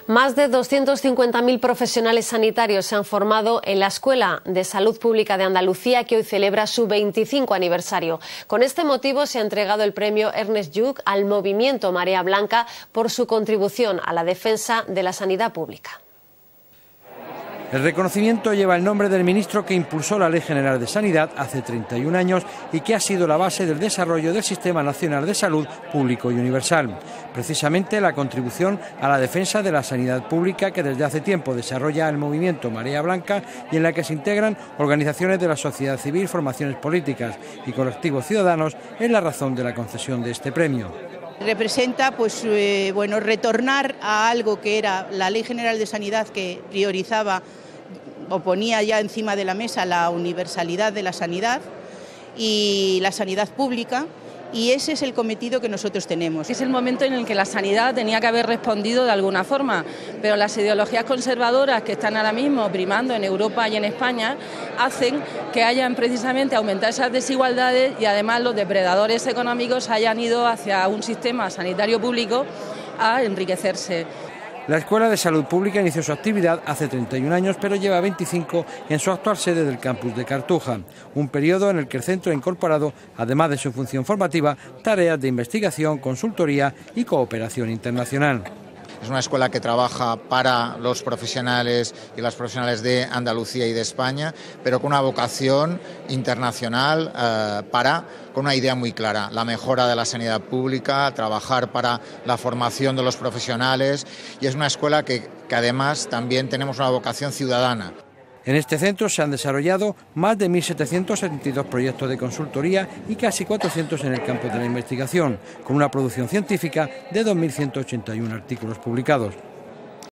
Más de 250.000 profesionales sanitarios se han formado en la Escuela de Salud Pública de Andalucía, que hoy celebra su 25 aniversario. Con este motivo se ha entregado el premio Ernest Lluch al movimiento Marea Blanca por su contribución a la defensa de la sanidad pública. El reconocimiento lleva el nombre del ministro que impulsó la Ley General de Sanidad hace 31 años y que ha sido la base del desarrollo del Sistema Nacional de Salud Público y Universal. Precisamente la contribución a la defensa de la sanidad pública que desde hace tiempo desarrolla el movimiento Marea Blanca y en la que se integran organizaciones de la sociedad civil, formaciones políticas y colectivos ciudadanos es la razón de la concesión de este premio. Representa retornar a algo que era la Ley General de Sanidad, que priorizaba o ponía ya encima de la mesa la universalidad de la sanidad y la sanidad pública, y ese es el cometido que nosotros tenemos. Es el momento en el que la sanidad tenía que haber respondido de alguna forma, pero las ideologías conservadoras que están ahora mismo primando en Europa y en España hacen que hayan precisamente aumentado esas desigualdades y además los depredadores económicos hayan ido hacia un sistema sanitario público a enriquecerse. La Escuela de Salud Pública inició su actividad hace 31 años, pero lleva 25 en su actual sede del campus de Cartuja, un periodo en el que el centro ha incorporado, además de su función formativa, tareas de investigación, consultoría y cooperación internacional. Es una escuela que trabaja para los profesionales y las profesionales de Andalucía y de España, pero con una vocación internacional, con una idea muy clara: la mejora de la sanidad pública, trabajar para la formación de los profesionales, y es una escuela que además también tenemos una vocación ciudadana. En este centro se han desarrollado más de 1.772 proyectos de consultoría y casi 400 en el campo de la investigación, con una producción científica de 2.181 artículos publicados.